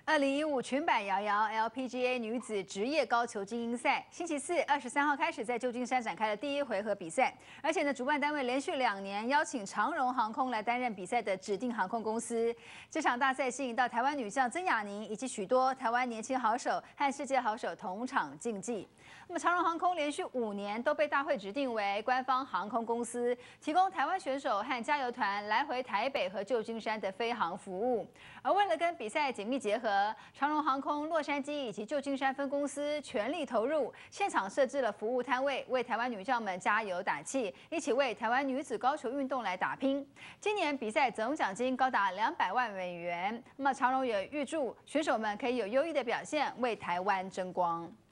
2015裙摆摇摇 LPGA 女子职业高球精英赛，星期四23号开始在旧金山展开了第一回合比赛，而且呢，主办单位连续2年邀请长荣航空来担任比赛的指定航空公司。这场大赛吸引到台湾女将曾雅宁以及许多台湾年轻好手和世界好手同场竞技。那么长荣航空连续5年都被大会指定为官方航空公司，提供台湾选手和加油团来回台北和旧金山的飞航服务。而为了跟比赛紧密结合，长荣航空洛杉矶以及旧金山分公司全力投入，现场设置了服务摊位，为台湾女将们加油打气，一起为台湾女子高球运动来打拼。今年比赛总奖金高达200万美元，那么长荣也预祝选手们可以有优异的表现，为台湾争光。